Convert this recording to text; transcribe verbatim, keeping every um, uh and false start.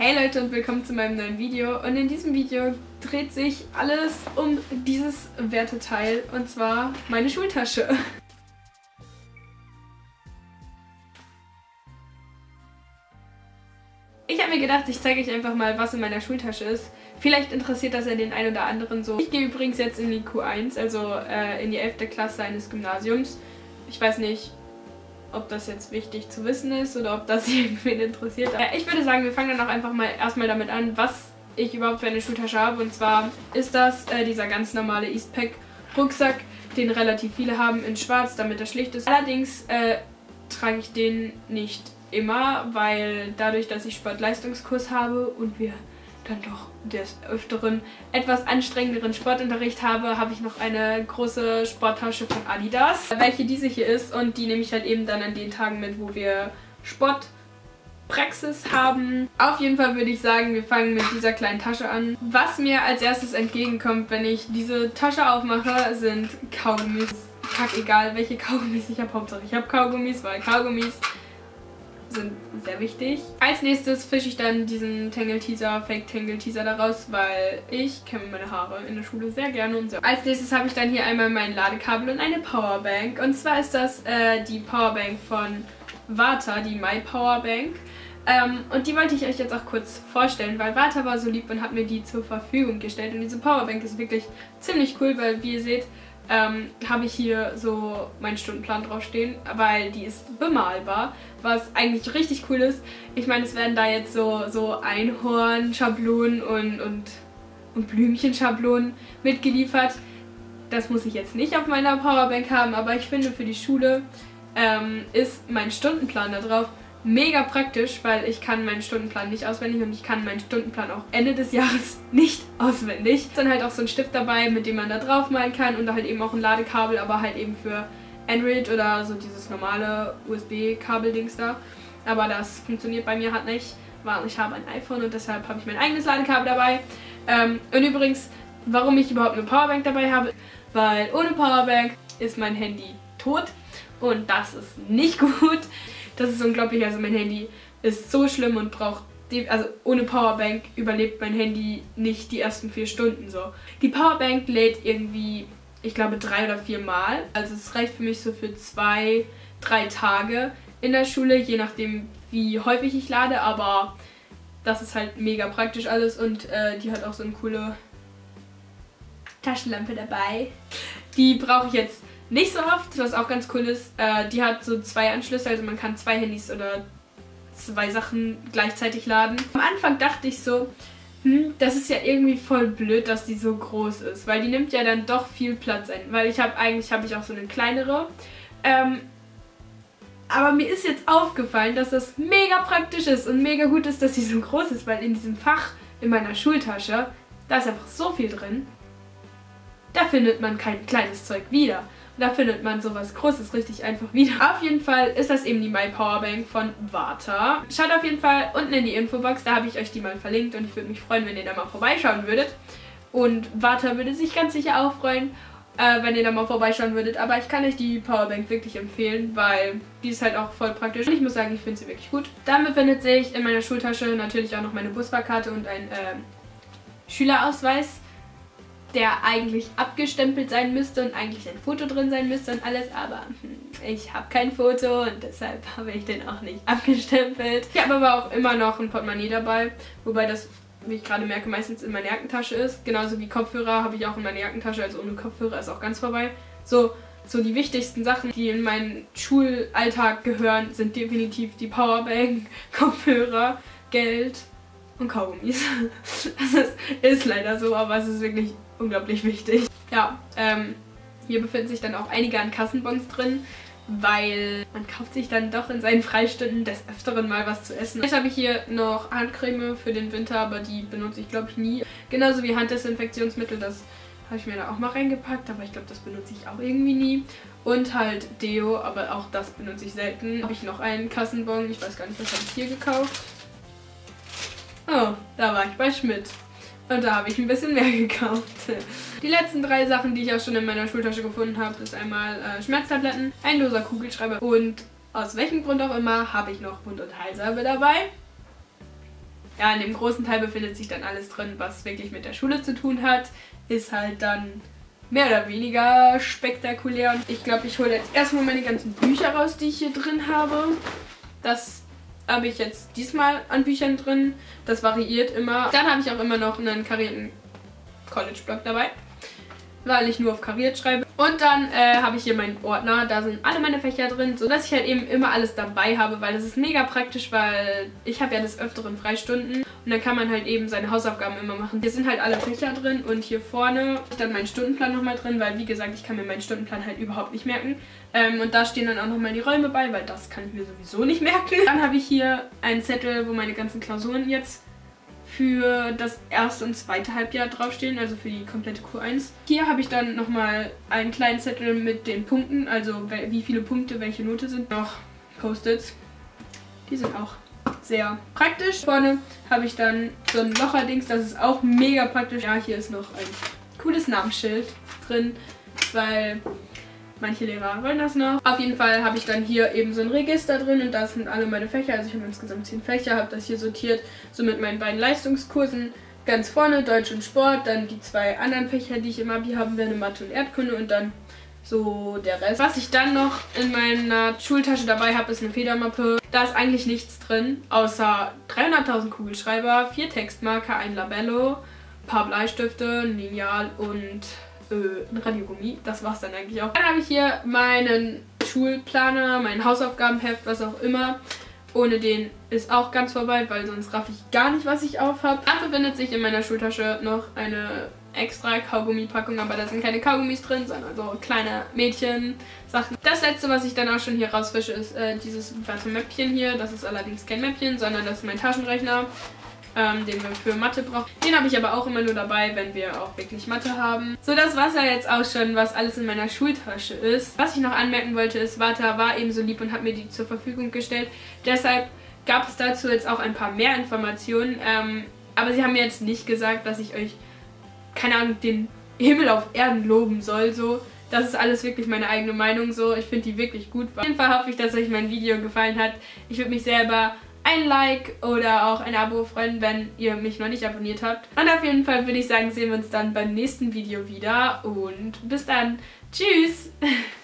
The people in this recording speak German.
Hey Leute und willkommen zu meinem neuen Video, und in diesem Video dreht sich alles um dieses Werteteil, und zwar meine Schultasche. Ich habe mir gedacht, ich zeige euch einfach mal, was in meiner Schultasche ist. Vielleicht interessiert das ja den einen oder anderen so. Ich gehe übrigens jetzt in die Q eins, also äh, in die elfte Klasse eines Gymnasiums. Ich weiß nicht, ob das jetzt wichtig zu wissen ist oder ob das irgendwen interessiert. Äh, ich würde sagen, wir fangen dann auch einfach mal erstmal damit an, was ich überhaupt für eine Schultasche habe. Und zwar ist das äh, dieser ganz normale Eastpak Rucksack, den relativ viele haben, in schwarz, damit er schlicht ist. Allerdings äh, trage ich den nicht immer, weil dadurch, dass ich Sportleistungskurs habe und wir dann doch des Öfteren etwas anstrengenderen Sportunterricht habe, habe ich noch eine große Sporttasche von Adidas, welche diese hier ist, und die nehme ich halt eben dann an den Tagen mit, wo wir Sportpraxis haben. Auf jeden Fall würde ich sagen, wir fangen mit dieser kleinen Tasche an. Was mir als erstes entgegenkommt, wenn ich diese Tasche aufmache, sind Kaugummis. Kack egal, welche Kaugummis ich habe, Hauptsache ich habe Kaugummis, weil Kaugummis sind sehr wichtig. Als nächstes fische ich dann diesen Tangle Teaser, Fake Tangle Teaser daraus, weil ich kämme meine Haare in der Schule sehr gerne und so. Als nächstes habe ich dann hier einmal mein Ladekabel und eine Powerbank. Und zwar ist das äh, die Powerbank von Varta, die My Powerbank. Ähm, und die wollte ich euch jetzt auch kurz vorstellen, weil Varta war so lieb und hat mir die zur Verfügung gestellt. Und diese Powerbank ist wirklich ziemlich cool, weil wie ihr seht, Ähm, habe ich hier so meinen Stundenplan draufstehen, weil die ist bemalbar, was eigentlich richtig cool ist. Ich meine, es werden da jetzt so, so Einhorn-Schablonen und, und, und Blümchen-Schablonen mitgeliefert. Das muss ich jetzt nicht auf meiner Powerbank haben, aber ich finde, für die Schule ähm, ist mein Stundenplan da drauf mega praktisch, weil ich kann meinen Stundenplan nicht auswendig und ich kann meinen Stundenplan auch Ende des Jahres nicht auswendig. Ist dann halt auch so ein Stift dabei, mit dem man da drauf malen kann, und da halt eben auch ein Ladekabel, aber halt eben für Android oder so dieses normale U S B-Kabel-Dings da. Aber das funktioniert bei mir halt nicht, weil ich habe ein iPhone und deshalb habe ich mein eigenes Ladekabel dabei. Ähm, und übrigens, warum ich überhaupt eine Powerbank dabei habe, weil ohne Powerbank ist mein Handy tot und das ist nicht gut. Das ist unglaublich, also mein Handy ist so schlimm und braucht, die, also ohne Powerbank überlebt mein Handy nicht die ersten vier Stunden so. Die Powerbank lädt irgendwie, ich glaube, drei oder vier Mal. Also es reicht für mich so für zwei, drei Tage in der Schule, je nachdem wie häufig ich lade, aber das ist halt mega praktisch alles, und äh, die hat auch so eine coole Taschenlampe dabei. Die brauche ich jetzt nicht so oft, was auch ganz cool ist. Äh, die hat so zwei Anschlüsse, also man kann zwei Handys oder zwei Sachen gleichzeitig laden. Am Anfang dachte ich so, hm, das ist ja irgendwie voll blöd, dass die so groß ist, weil die nimmt ja dann doch viel Platz ein. Weil ich habe eigentlich habe ich auch so eine kleinere. Ähm, aber mir ist jetzt aufgefallen, dass das mega praktisch ist und mega gut ist, dass sie so groß ist, weil in diesem Fach in meiner Schultasche, da ist einfach so viel drin. Da findet man kein kleines Zeug wieder. Da findet man sowas Großes richtig einfach wieder. Auf jeden Fall ist das eben die My Powerbank von Varta. Schaut auf jeden Fall unten in die Infobox, da habe ich euch die mal verlinkt, und ich würde mich freuen, wenn ihr da mal vorbeischauen würdet. Und Varta würde sich ganz sicher auch freuen, äh, wenn ihr da mal vorbeischauen würdet. Aber ich kann euch die Powerbank wirklich empfehlen, weil die ist halt auch voll praktisch. Und ich muss sagen, ich finde sie wirklich gut. Dann befindet sich in meiner Schultasche natürlich auch noch meine Busfahrkarte und ein äh, Schülerausweis, der eigentlich abgestempelt sein müsste und eigentlich ein Foto drin sein müsste und alles, aber hm, ich habe kein Foto und deshalb habe ich den auch nicht abgestempelt. Ich habe aber auch immer noch ein Portemonnaie dabei, wobei das, wie ich gerade merke, meistens in meiner Jackentasche ist. Genauso wie Kopfhörer habe ich auch in meiner Jackentasche, also ohne Kopfhörer ist auch ganz vorbei. So, so die wichtigsten Sachen, die in meinen Schulalltag gehören, sind definitiv die Powerbank, Kopfhörer, Geld und Kaugummis. Das ist, ist leider so, aber es ist wirklich unglaublich wichtig. Ja, ähm, hier befinden sich dann auch einige an Kassenbons drin, weil man kauft sich dann doch in seinen Freistunden des Öfteren mal was zu essen. Jetzt habe ich hier noch Handcreme für den Winter, aber die benutze ich, glaube ich, nie. Genauso wie Handdesinfektionsmittel, das habe ich mir da auch mal reingepackt, aber ich glaube, das benutze ich auch irgendwie nie. Und halt Deo, aber auch das benutze ich selten. Habe ich noch einen Kassenbon, ich weiß gar nicht, was habe ich hier gekauft. Oh, da war ich bei Schmidt. Und da habe ich ein bisschen mehr gekauft. Die letzten drei Sachen, die ich auch schon in meiner Schultasche gefunden habe, ist einmal äh, Schmerztabletten, ein loser Kugelschreiber und aus welchem Grund auch immer habe ich noch Mund- und Halssalbe dabei. ja, in dem großen Teil befindet sich dann alles drin, was wirklich mit der Schule zu tun hat. Ist halt dann mehr oder weniger spektakulär. Ich glaube, ich hole jetzt erstmal meine ganzen Bücher raus, die ich hier drin habe. Das habe ich jetzt diesmal an Büchern drin. Das variiert immer. Dann habe ich auch immer noch einen karierten College-Blog dabei, weil ich nur auf kariert schreibe. Und dann äh, habe ich hier meinen Ordner, da sind alle meine Fächer drin, sodass ich halt eben immer alles dabei habe, weil das ist mega praktisch, weil ich habe ja des Öfteren Freistunden und dann kann man halt eben seine Hausaufgaben immer machen. Hier sind halt alle Fächer drin und hier vorne ist dann mein Stundenplan nochmal drin, weil wie gesagt, ich kann mir meinen Stundenplan halt überhaupt nicht merken. Ähm, und da stehen dann auch nochmal die Räume bei, weil das kann ich mir sowieso nicht merken. Dann habe ich hier einen Zettel, wo meine ganzen Klausuren jetzt für das erste und zweite Halbjahr draufstehen, also für die komplette Q eins. Hier habe ich dann nochmal einen kleinen Zettel mit den Punkten, also wie viele Punkte, welche Note sind. Noch Post-its. Die sind auch sehr praktisch. Vorne habe ich dann so ein Locherdings, das ist auch mega praktisch. Ja, hier ist noch ein cooles Namensschild drin, weil manche Lehrer wollen das noch. Auf jeden Fall habe ich dann hier eben so ein Register drin und da sind alle meine Fächer. Also ich habe insgesamt zehn Fächer, habe das hier sortiert, so mit meinen beiden Leistungskursen. Ganz vorne Deutsch und Sport, dann die zwei anderen Fächer, die ich im Abi haben werde, Mathe und Erdkunde und dann so der Rest. Was ich dann noch in meiner Schultasche dabei habe, ist eine Federmappe. Da ist eigentlich nichts drin, außer dreihunderttausend Kugelschreiber, vier Textmarker, ein Labello, ein paar Bleistifte, ein Lineal und ein Radiogummi. Das war's dann eigentlich auch. Dann habe ich hier meinen Schulplaner, mein Hausaufgabenheft, was auch immer. Ohne den ist auch ganz vorbei, weil sonst raff ich gar nicht, was ich auf habe. Dann befindet sich in meiner Schultasche noch eine extra Kaugummipackung, aber da sind keine Kaugummis drin, sondern so kleine Mädchen-Sachen. Das letzte, was ich dann auch schon hier rausfische, ist äh, dieses Mathe-Mäppchen hier. Das ist allerdings kein Mäppchen, sondern das ist mein Taschenrechner, Ähm, den wir für Mathe brauchen. Den habe ich aber auch immer nur dabei, wenn wir auch wirklich Mathe haben. So, das war es ja jetzt auch schon, was alles in meiner Schultasche ist. Was ich noch anmerken wollte, ist, Vata war eben so lieb und hat mir die zur Verfügung gestellt. Deshalb gab es dazu jetzt auch ein paar mehr Informationen. Ähm, aber sie haben mir jetzt nicht gesagt, dass ich euch, keine Ahnung, den Himmel auf Erden loben soll. So, das ist alles wirklich meine eigene Meinung. So, ich finde die wirklich gut. Auf jeden Fall hoffe ich, dass euch mein Video gefallen hat. Ich würde mich selber ein Like oder auch ein Abo freuen, wenn ihr mich noch nicht abonniert habt. Und auf jeden Fall würde ich sagen, sehen wir uns dann beim nächsten Video wieder. Und bis dann. Tschüss!